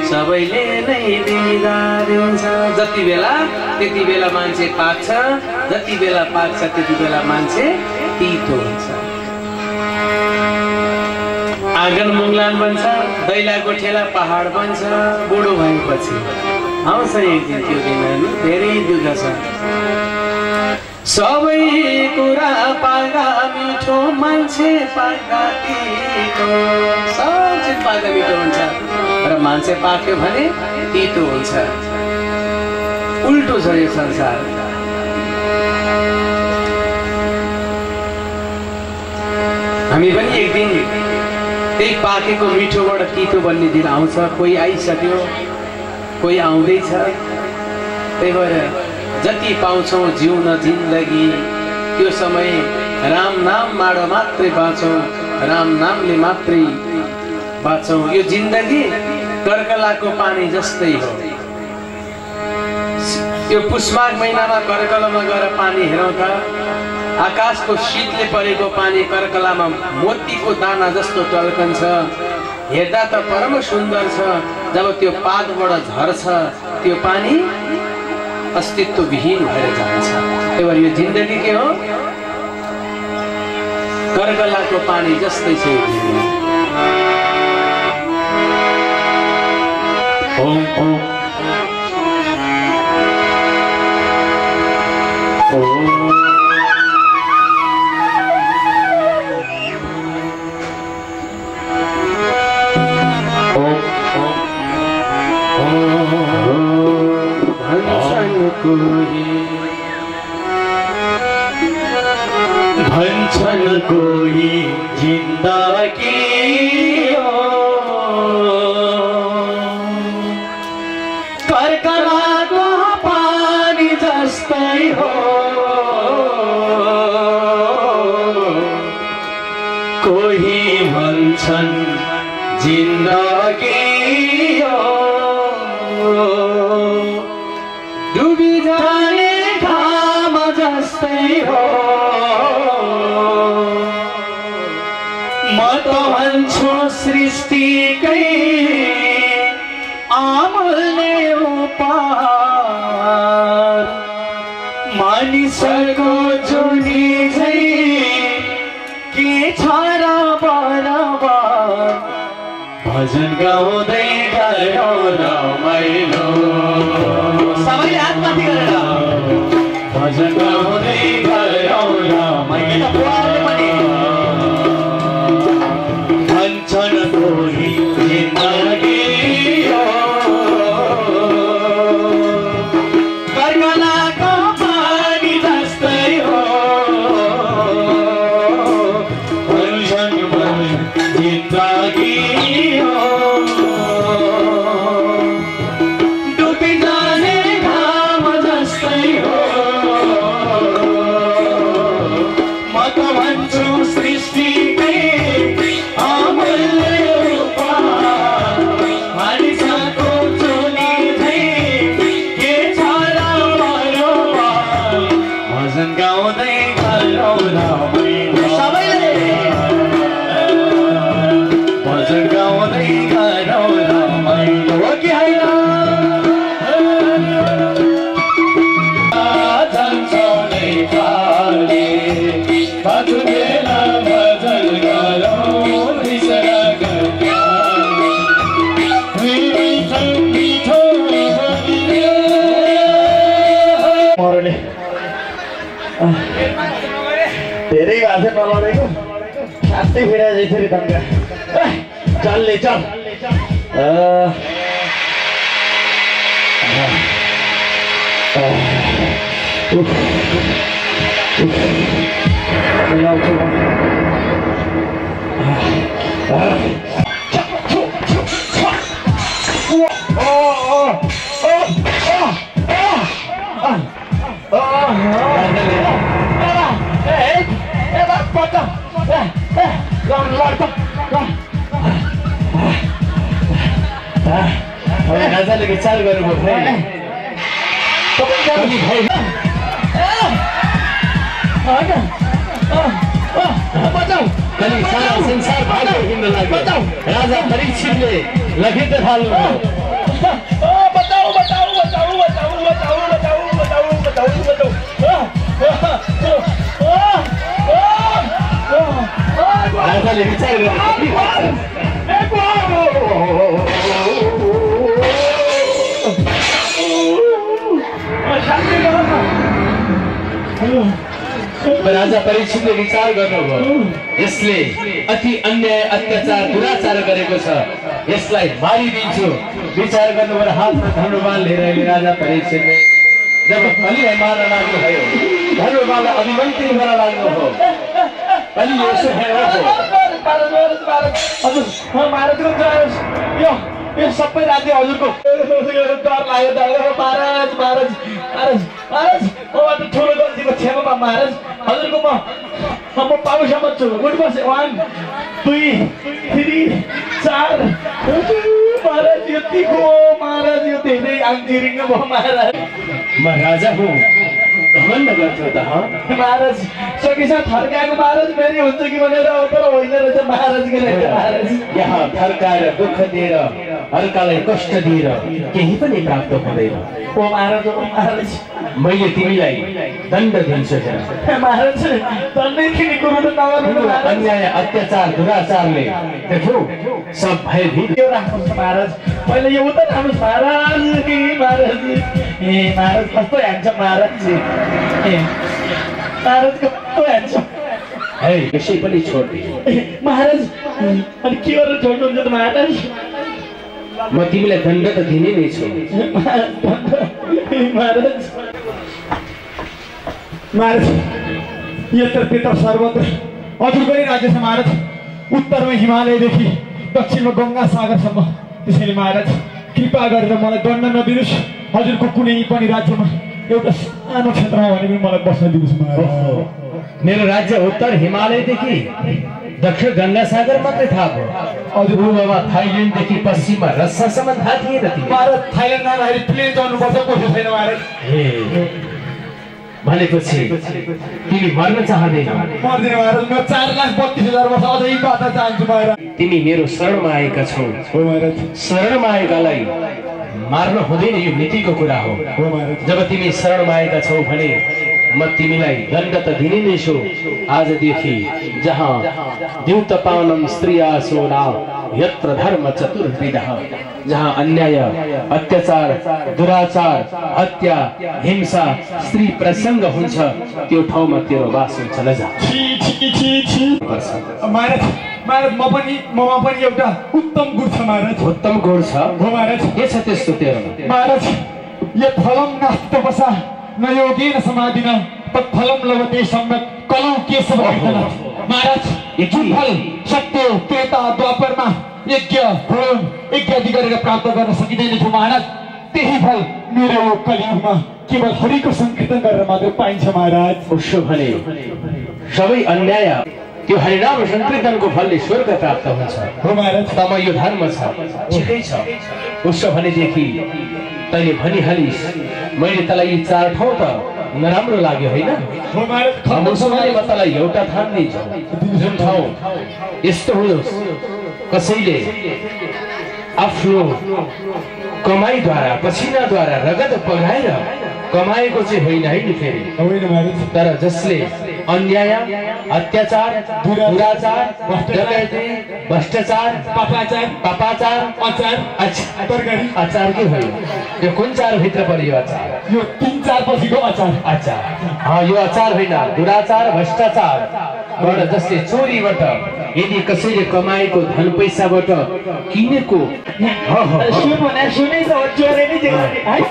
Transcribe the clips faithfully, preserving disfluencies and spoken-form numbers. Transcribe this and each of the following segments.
सबैले नै बिदा दिन्छ। जति बेला त्यति बेला मान्छे पाक्छ, जति बेला पाक्छ त्यति बेला मान्छे तितो हुन्छ। आँगन मुङ्लान बन्छ, दैला गोठेला पहाड बन्छ। बुढो भएपछि आउँछ एक दिन त्यो दिन, धेरै दुःख छ। सबै कुरा पागा मिठो, मान्छे पागा तितो। सब चिज पागा मिठो हुन्छ, र मान्छे पाक्यो भने तितो हुन्छ। उल्टो छ यो संसार। हामी पनि एक दिन त्यही पाकेको मिठोबाट तितो बन्ने दिन आउँछ। कोही आइसक्यो, कोही आउँदैछ। त्यही भएर जति पाउँछौँ जिउन जिन्दगी, त्यो समय राम नाम माडो मात्रै बाँचौँ, राम नामले मात्रै बाँचौँ। यो जिन्दगी कर्कलाको पानी जस्तै हो। यो पुष्माघ महिनामा कर्कलामा गएर पानी हेरौँ त, आकाशको शीतले परेको पानी कर्कलामा मोतीको दाना जस्तो टल्कन्छ। हेर्दा त परम सुन्दर छ, जब त्यो पातबाट झर्छ त्यो पानी अस्तित्व विहीन भएर जान्छ। त्यही भएर यो जिन्दगी के हो? कर्कलाको पानी जस्तै छ यो जिन्दगी। ओम ओम भन्छन् कोही जिन्दगी हो कर्कलाको पानी जस्तै हो। कोही भन्छन् जिन्दगी हो डुबी जाने घाम जस्तै हो। म त भन्छु सृष्टिकै अमूल्य उपहार, मानिसको जुनी झैँ के छ र बराबर। भजन गाउँदै गरौँ रमाइलो, सबैले हात माथि गरेर भजन गाउँदै गरौँ रमाइलो। भन्छन् कोही जिन्दगी हो कर्कलाको पानी जस्तै हो। भन्छन् जिन्दगी हो डुबी जाने घाम जस्तै हो। म त भन्छु सृष्टिकै अमूल्य उपहार, मानिसको चोली झैँ के छ र बराबर। भजन गाउँदै गरौँ रमाइलो, सबैले भजन गाउँदै गरौँ रमाइलो। हो कि होइन? जान्छौँ नै पाले बाटो बेला भजन गरौँ बिसरा गरौँ। मरले धेरै भएको थियो नलडेको, सातै फेरि जाइथ्यो नि तन्का। चलले चल राजाले विचार गर्नुभयो सारा संसार भाग्य हिँड्न लाग्यो। राजा परीक्षितले लखित थाल्नुभयो। राजाले विचार राजा परीक्षितले विचार गर्नुभयो यसले अति अन्याय अत्याचार दुराचार गरेको छ यसलाई मारिदिन्छु विचार गर्नुभयो हातमा धनुर्बाण लिएर राजा परीक्षितले जब कलिलाई मार्न लाग्नुभयो धनुर्बाणलाई अभिमन्त्री गर्न लाग्नुभयो कलि यसो यो यो सबै राज्य हजुरको डर लाग्यो डर महाराज महाराज महाराज महाराज म ठुलो गल्तीको क्षमामा महाराज हजुरको म म पाउसम्म छु उठ्नुहोस् वान दुई तिन चार महाराज यो तिखो महाराज यो धेरै आङ्जिरिङ भयो महाराज म राजा हुँ घमण्ड गर्थ्यो त महाराज सकेसा थर्काएको महाराज फेरि हुन्छ कि भनेर तर होइन रहेछ महाराजको महाराज यहाँ थर्काएर दुःख दिएर अर्कालाई कष्ट दिएर केही पनि प्राप्त हुँदैन ओ महाराज ओ महाराज मैले तिमीलाई दण्ड दिन्छु हेर महाराज दण्डै दिने कुरो त नगर्नु अन्याय अत्याचार दुराचारले देख्यौ सब भयभीत यो राख्नुहोस् महाराज पहिले यो उता राख्नुहोस् महाराज कि महाराज ए महाराज कस्तो ह्यान्डसम महाराज ए महाराज कस्तो ह्यान्डसम है यसै पनि छोड्दिए महाराज अनि के गरेर छोड्नुहुन्छ त महाराज म तिमीलाई दण्ड त दिने नै छु महाराज महाराज यत्र त्यत्र सर्वत्र हजुरकै राज्य छ महाराज उत्तरमा हिमालयदेखि दक्षिणमा गङ्गा सागरसम्म त्यसैले महाराज कृपा गरेर मलाई दण्ड नदिनुहोस् हजुरको कुनै पनि राज्यमा एउटा सानो क्षेत्रमा भने पनि मलाई बस्न दिनुहोस् महाराज मेरो राज्य उत्तर हिमालयदेखि दक्षिण गङ्गा सागर मात्रै थाहा भयो हजुर पूर्वमा थाइल्यान्डदेखि पश्चिममा रसियासम्म थाहा थिएन तिमी महाराज थाइल्यान्ड जाँदाखेरि प्लेन चढ्नुपर्छ कोही छैन महाराज भनेपछि तिमी मर्न चाहँदैनौ मर्दिन महाराज म चार लाख बत्तीस हजार वर्ष अझै बाँच्न चाहन्छु महाराज तिमी मेरो शरणमा आएका छौ हो महाराज शरणमा आएकालाई मार्न हुँदैन यो नीतिको कुरा हो हो महाराज जब तिमी शरणमा आएका छौ भने म तिमीलाई दण्ड त दिने नै छु आजदेखि जहाँ द्युत पावनम स्त्रिया सोना यत्र धर्म चतुर्विधः जहाँ अन्याय अत्याचार दुराचार हत्या हिंसा स्त्री प्रसङ्ग हुन्छ त्यो ठाउँमा तेरो वास हुन्छ लजा महाराज महाराज म पनि ममा पनि एउटा उत्तम गुण छ महाराज उत्तम गुण छ हो महाराज के छ त्यस्तो तेरो महाराज यो फलम नास्ति तपसा न योगेन समाधिना तत्फलम लभते सम्यक कलौ केशव महाराज जुन फल सत्य त्रेता द्वापरमा यज्ञ होम यज्ञ आदि गरेर प्राप्त गर्न सकिँदैन थियो महाराज त्यही फल मेरो यो कलियुगमा केवल हरिको संकीर्तन गरेर मात्र पाइन्छ महाराज उसो भने सबै अन्याय त्यो हरिनाम संकीर्तनको फलले स्वर्ग प्राप्त हुन्छ हो महाराज तम यो धर्म छ ठिकै छ उसो भनेदेखि तैले भनिहालिस् मैले तँलाई यी चार ठाउँ त नराम्रो लाग्यो होइन हो महाराज उसो भने म तँलाई एउटा ठाउँ दिन्छु जुन ठाउँ यस्तो होस् कसैले आफ्नो कमाईद्वारा पसिनाद्वारा रगत बगाएर कमाएको चाहिँ होइन है नि फेरि होइन महाराज तर जसले अन्याय अत्याचार दुराचार डकैती भ्रष्टाचार पापाचार पापाचार अचार तरकारी अचार के भयो यो कुन चार भित्र पर्यो अचार यो तीन चार पछिको अचार अचार हाँ यो अचार होइन दुराचार भ्रष्टाचार बाट जसले चोरीबाट यदि कसैले कमाएको धन पैसाबाट किनेको सुन भने सुनै त चोरे नि देखाउने है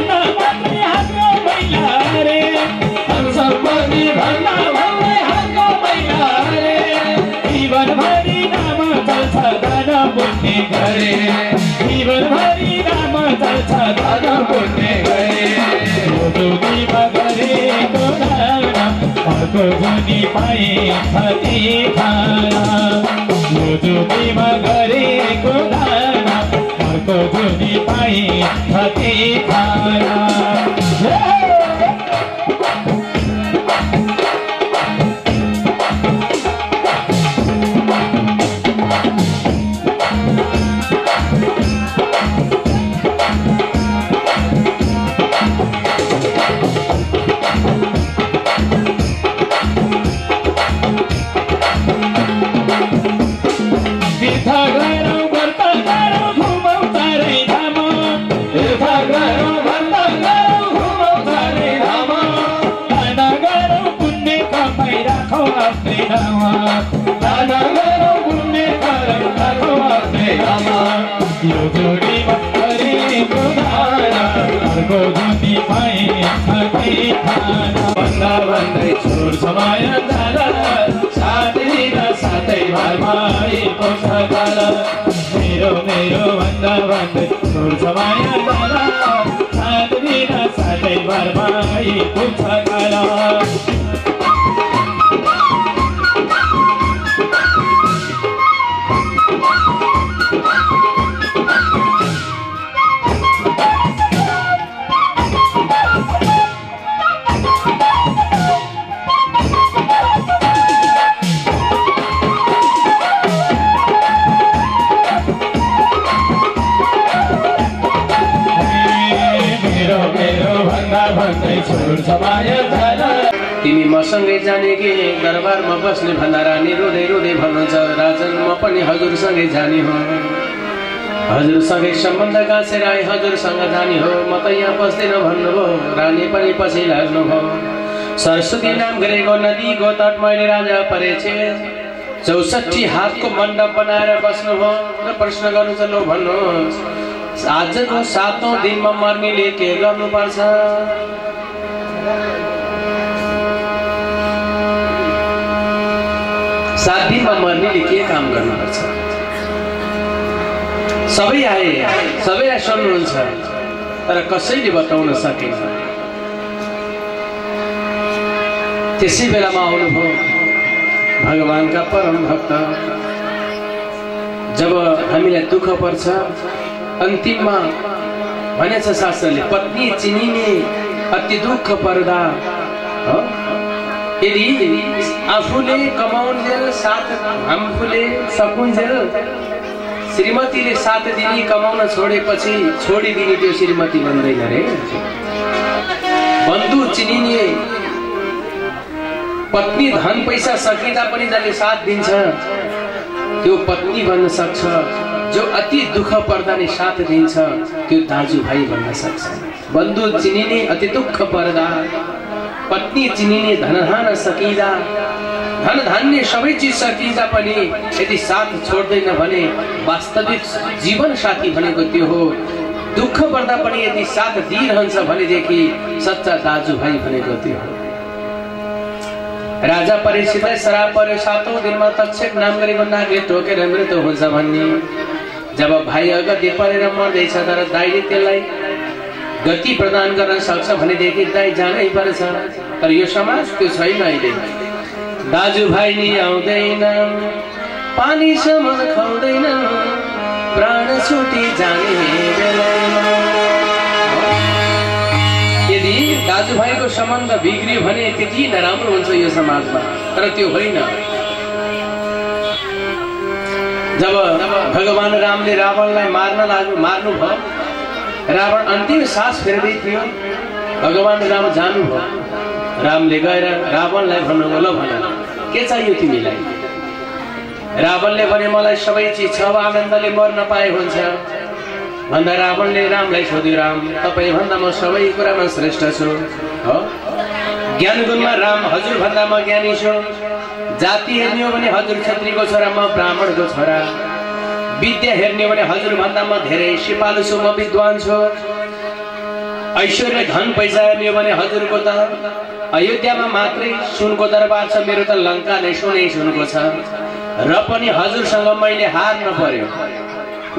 सम्पत्ति भन्दा भन्दै हाम्रो गरे जीवनभरि नाम चल्छ धन पुण्य गरे यो जुनीमा गरेको दान अर्को जुनी पाइन्छ तीखाना यो जुनीमा गरेको दान अर्को जुनी पाइन्छ तीखाना यो जोडीमा गरेको दान अर्को जुनी पाइन्छ तीखाना भन्दा भन्दै छोड्छ माया जाला साथ दिन साथै घरमा आइपुग्छ जाला मेरो मेरो भन्दा भन्दै छोड्छ माया जाला साथ दिन साथै घरमा आइपुग्छ जाला तिमी मसँगै जाने कि दरबारमा बस्ने भन्दा रानी रुँदै रुँदै भन्नुहुन्छ राजन म पनि हजुरसँगै जाने हो हजुरसँगै सम्बन्ध गाँसेर आए हजुरसँग जाने हो म त यहाँ बस्दिनँ भन्नुभयो रानी पनि पछि लाग्नुभयो सरस्वती नाम गरेको नदीको तट मैले राजा परेछे चौसठी हातको मण्डप बनाएर बस्नुभयो र प्रश्न गर्नु छ लो भन्नुहोस् आजको सातौं दिनमा मर्नेले के गर्नुपर्छ सात दिनमा मर्नेले के काम गर्नुपर्छ सबै आए सबैलाई सुन्नुहुन्छ तर कसैले बताउन सकेन त्यसै बेलामा आउनुभयो भगवानका परम भक्त जब हामीलाई दुःख पर्छ अन्तिममा भनेछ शास्त्रले पत्नी चिनिने अति दुःख पर्दा हो यदि आफूले कमाउन्जेल साथ आफूले सकुन्जेल श्रीमतीले साथ दिने कमाउन छोडेपछि छोडिदिने त्यो श्रीमती बन्दैन रे बन्धु चिनिने पत्नी धन पैसा सकिँदा पनि जसले साथ दिन्छ त्यो पत्नी बन्न सक्छ जो अति दुःख पर्दा नि साथ दिन्छ त्यो दाजुभाइ बन्न सक्छ बन्धु चिनिने अति दुःख पर्दा पत्नी चिनिने धनधान सकिँदा धन धान्य सबै चिज सकिँदा पनि यदि साथ छोड्दैन भने वास्तविक जीवन साथी भनेको त्यो हो दुःख पर्दा पनि यदि साथ दिइरहन्छ भनेदेखि सच्चा दाजुभाइ भनेको त्यो हो राजा परीक्षितलाई श्राप पर्यो सातौं दिनमा तक्षक नाम गरेको नागले टोकेर मृत्यु हुन्छ भन्ने जब भाइ अगति परेर मर्दैछ तर दाइले त्यसलाई गति प्रदान गर्न सक्छ भनेदेखि दाइ जानै पर्छ तर यो समाज त्यो छैन अहिले दाजुभाइ नि आउँदैन पानीसम्म खुवाउँदैन प्राण छुटी जाने बेलामा यदि दाजुभाइको सम्बन्ध बिग्रियो भने त्यति नराम्रो हुन्छ यो समाजमा तर त्यो होइन जब भगवान रामले रावणलाई मार्न लाग्नु मार्नु भयो रावण अन्तिम सास फेर्दै थियो भगवान राम जानु भयो रामले गएर रावणलाई भन्नुभयो ल भन के चाहियो तिमीलाई रावणले भने मलाई सबै चिज छ आनन्दले मर्न पाए हुन्छ भन्दा रावणले रामलाई सोध्यो राम तपाईँ भन्दा म सबै कुरामा श्रेष्ठ छु हो ज्ञान गुणमा राम हजुर भन्दा म ज्ञानी छु जाति हेर्ने हो भने हजुर क्षत्रियको छोरा म ब्राह्मणको छोरा विद्या हेर्ने हो भने हजुर भन्दा म धेरै सिपालु छु म विद्वान छु ऐश्वर्य धन पैसा हेर्ने हो भने हजुरको त अयोध्यामा मात्रै सुनको दरबार छ मेरो त लङ्का नै सुनै सुनको छ र पनि हजुरसँग मैले हार्न पर्यो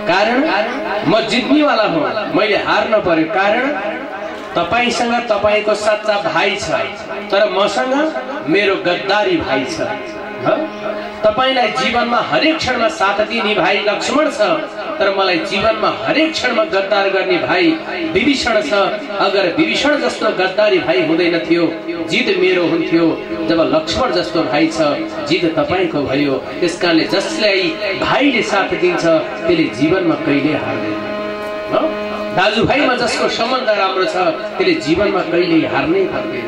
कारण म जित्नेवाला हुँ, मैले हार्न पर्यो। कारण तपाईसँग तपाईको सच्चा भाइ छ, तर मसँग मेरो गद्दारी भाइ छ। तपाईलाई जीवनमा हरेक क्षणमा साथ दिने भाइ लक्ष्मण छ, तर मलाई जीवनमा हरेक क्षणमा गद्दार गर्ने भाइ विभीषण छ। अगर विभीषण जस्तो गद्दारी भाइ हुँदैन थियो, जित मेरो हुन्थ्यो। जब लक्ष्मण जस्तो भाइ छ, जित तपाईको भयो। त्यसकारणले जसलाई भाइले साथ दिन्छ त्यसले जीवनमा कहिले हार्दैन। दाजुभाइमा जसको सम्बन्ध राम्रो छ त्यसले जीवनमा कहिले हार्नै पर्दैन।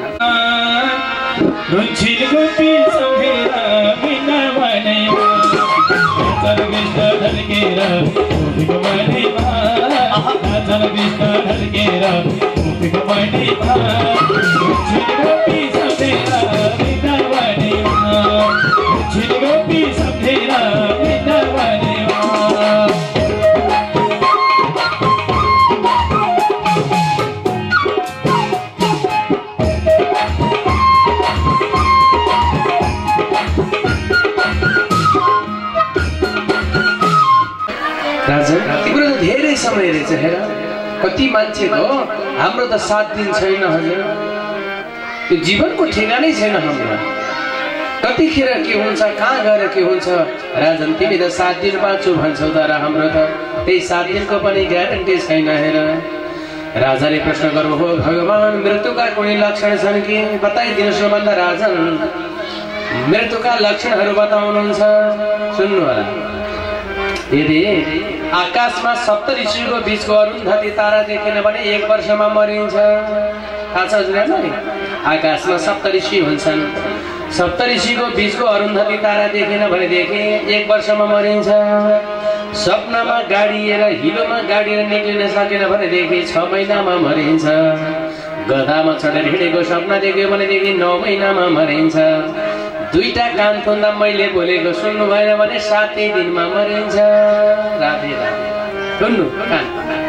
तिम्रो त धेरै समय रहेछ, हेर कति मान्छेको हाम्रो त सात दिन छैन हजुर। त्यो जीवनको ठेगानै छैन हाम्रो। कतिखेर के हुन्छ, कहाँ गएर के हुन्छ। राजन तिमी त सात दिन बाँच्छु भन्छौ, तर हाम्रो त त्यही सात दिनको पनि ग्यारेन्टी छैन। हेर राजाले प्रश्न गर्नु हो, भगवान मृत्युका कुनै लक्षण छन् कि बताइदिनुहोस् भन्दा राजन मृत्युका लक्षणहरू बताउनुहुन्छ। सुन्नु होला, यदि आकाशमा सप्त ऋषिको बीचको अरुन्धती तारा देखेन भने एक वर्षमा मरिन्छ। थाहा छ हजुरलाई? आकाशमा सप्त ऋषि हुन्छन्, सप्त ऋषिको बीचको अरुन्धती तारा देखेन भनेदेखि एक वर्षमा मरिन्छ। सपनामा गाडिएर हिलोमा गाडिएर निक्लिन सकेन भनेदेखि छ महिनामा मरिन्छ। गधामा चढेर हिँडेको सपना देख्यो भनेदेखि नौ महिनामा मरिन्छ। दुईटा कान थुन्दा मैले बोलेको सुन्नु भएन भने सातै दिनमा मरिन्छ। राधे राधे। सुन्नु, कान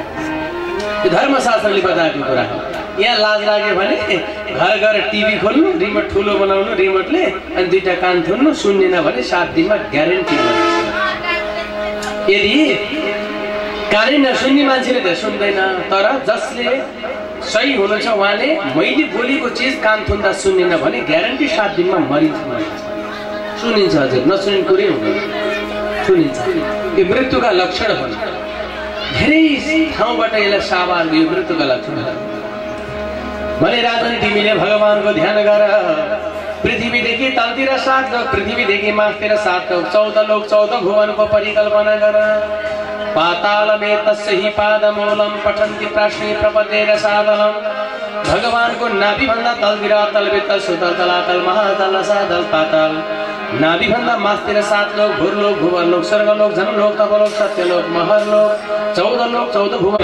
यो धर्मशास्त्रले बताएको कुरा हो। यहाँ लाज लाग्यो भने घर घर टिभी खोल्नु, रिमोट ठुलो बनाउनु रिमोटले, अनि दुईटा कान थुन्नु, सुन्नेन भने सात दिनमा ग्यारेन्टी मरिन्छ। यदि कानै नसुन्ने मान्छेले त सुन्दैन, तर जसले सही हुनुहुन्छ उहाँले मैले बोलेको चिज कान थुन्दा सुन्नेन भने ग्यारेन्टी सात दिनमा मरिन्छ। सुनिन्छ हजुर, नसुनिने कुरै हुँदैन, सुनिन्छ। यो मृत्युका लक्षण हो। धेरै ठाउँबाट यसलाई सावार यो मृत्युका लक्षण भने राजन तिमीले भगवानको ध्यान गर। पृथ्वीदेखि तलतिर सात लोक, पृथ्वीदेखि माथतिर सात लोक, चौध लोक चौध भुवनको परिकल्पना गर। पातालमे तस्य हि पादमूलं पठन्ति प्राश्नी प्रपदेर साधनं। भगवानको नाभि भन्दा तलतिर अतल वितल सुतल तलातल महातल साधल पाताल। नाभि भन्दा माथतिर सात लोक, भूर्लोक भुवनलोक स्वर्गलोक जनलोक तपलोक सत्यलोक महरलोक चौध लोक चौध भुवन।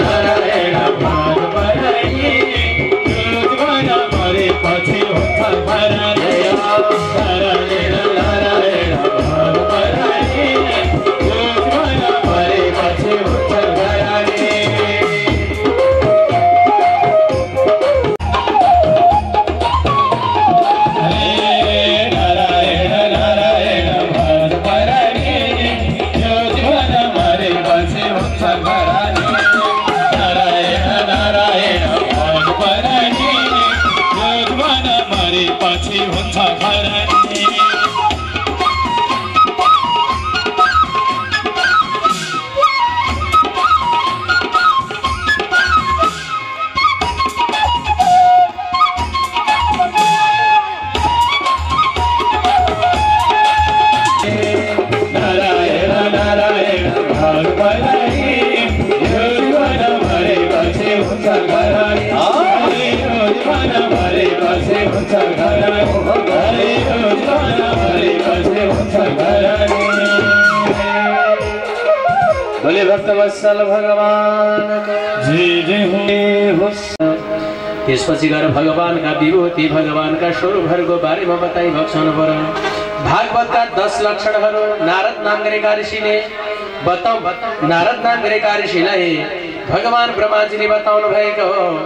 बोले भक्तवत्सल भगवान जय जय हो। त्यसपछि गएर भगवानका विभूति भगवानका स्वरूपहरूको बारेमा बताई भक्षण गर। भागवतका दस लक्षणहरू नारद नाम गरेका ऋषिले बताउ नारद नाम गरेका ऋषिलाई भगवान ब्रह्माजीले बताउनु भएको हो।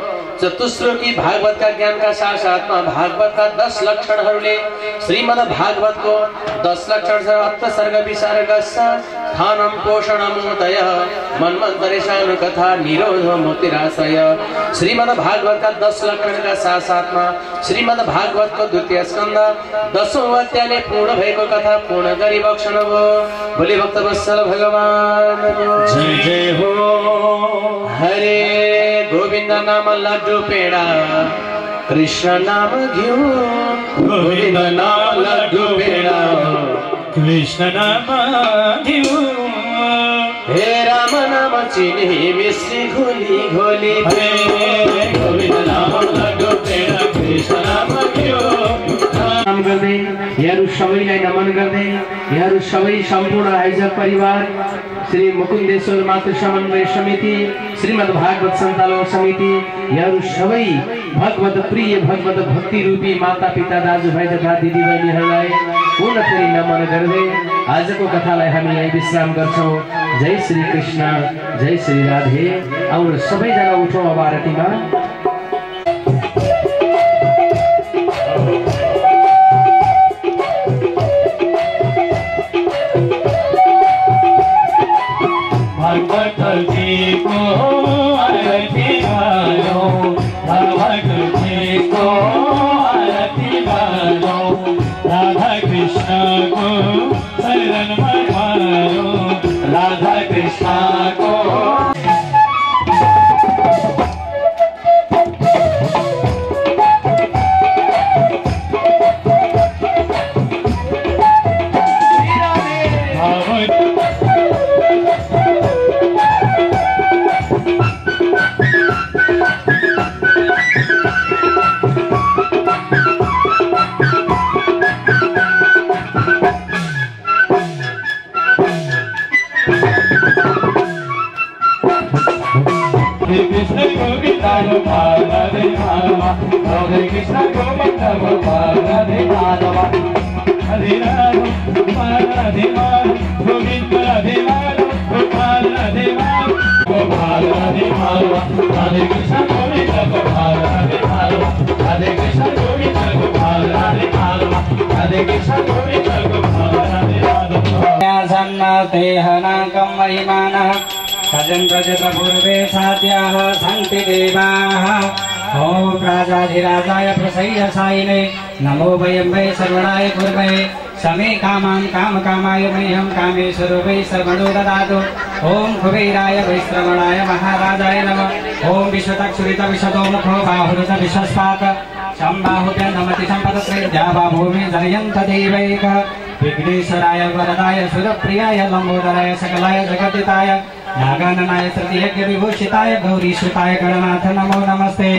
चतुश्लोकी भागवतका ज्ञानका साथ साथमा भागवतका दस लक्षणहरूले श्रीमद् भागवतको दस लक्षण छ। अत्त सर्ग विसर्ग खानम पोषणम उदय मन्वन्तरेशानु कथा निरोध मुक्तिराश्रय। श्रीमद् भागवतका दस लक्षणका साथ साथमा श्रीमद् भागवतको द्वितीय स्कन्द दशौं अध्यायले पूर्ण भएको कथा पूर्ण गरी बक्सनु भयो। बोले भक्तवत्सल भगवान जय जय हो। हरे गोविंद नाम लड्डू पेड़ा कृष्ण नाम घिउ। गोविंद नाम लड्डू पेड़ा कृष्ण नाम घिउ। हे राम नाम चिनी मिश्री घोली घोली। गोविंद नाम लड्डू पेड़ा कृष्ण नाम घिउ। नाम गर्दै यहाँहरु सबैलाई नमन गर्दै यहाँहरु सबै सम्पूर्ण आयोजक परिवार श्री मुकुन्देश्वर मातृ समन्वय समिति श्रीमद् भागवत सञ्चालक समिति यहाँहरु सबै भगवत प्रिय भगवत भक्ति रूपी माता पिता दाजुभाइ तथा दिदीबहिनीहरूलाई पुनः फेरि नमन गर्दै आजको कथालाई हामी यही विश्राम गर्छौं। जय श्री कृष्ण जय श्री राधे। आउनु सबैजना उठौँ अब आरतीमा। भगवत जी को आरती गाओ, भगवत जी को आरती गाओ, राधा कृष्ण को शरण मारो, राधा कृष्ण को। कृष्ण गोविंद गोपाल राधे माधव, राधे कृष्ण गोविंद गोपाल राधे माधव, हरे राम गोपाल राधे माधव, गोविंद राधे माधव, गोपाल राधे माधव, गोपाल राधे माधव, राधे कृष्ण गोविंद गोपाल राधे माधव, राधे कृष्ण गोविंद गोपाल राधे माधव, राधे कृष्ण गोविंद गोपाल राधे माधव। सन्नते हनाकं महिमानः सजन प्रजत पूर्वे सात्याः सन्ति देवाः। ओम राजाधिराजाय प्रसय्यसायिने नमो वयं वै सर्वणाय कुर्महे समे कामां काम कामाय मह्यं कामेश्वरो वै सर्वणो ददातु। ओम कुबेराय वै श्रवणाय महाराजाय नमः। ओम विश्वतक्षुरित विशदो मुखो बाहुरुत विश्वस्पात सम्बाहुभ्यां नमति सम्पदत्रयं भूमि जनयन्त देवैक। विघ्नेश्वराय वरदाय सुरप्रियाय लंबोदराय सकलाय जगद्दिताय नागाननाय तृतीयज्ञ विभूषिताय गौरीश्रुताय गणनाथ नमो नमस्ते।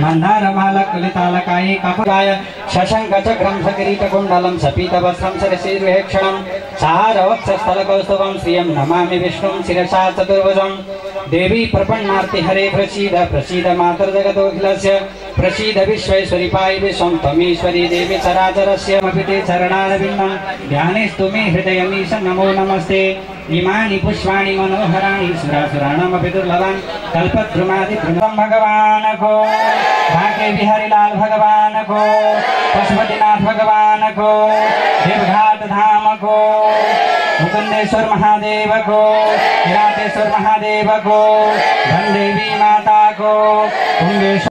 मंदारमालकुलितालकाय कपलाय शशंक चक्रं सकिरीटकुण्डलं सपीतवस्त्रं शिरसिर्वेक्षणं सारवत्सस्थलकौस्तुभं श्रियं नमामि विष्णुं शिरसा चतुर्भुजं। देवी प्रपन्नार्ति हरे प्रसीद प्रसीद मातर्जगदोऽखिलस्य प्रसीद विश्वेश्वरी पाहि विश्वं त्वमीश्वरी देवी चराचरस्य मपिते चरणारविन्दं ध्यानेस्तु मे हृदयमीश नमो नमस्ते। इमानि पुष्पाणि मनोहराणि सुरासुराणामपि दुर्लभान् कल्पद्रुमादिद्रुमं भगवान को भाग्य बिहारी लाल भगवान को पशुपतिनाथ भगवान को देवघाट धाम को मुकुंदेश्वर महादेव को किरातेश्वर महादेव को धनदेवी माता को कुंडेश्वर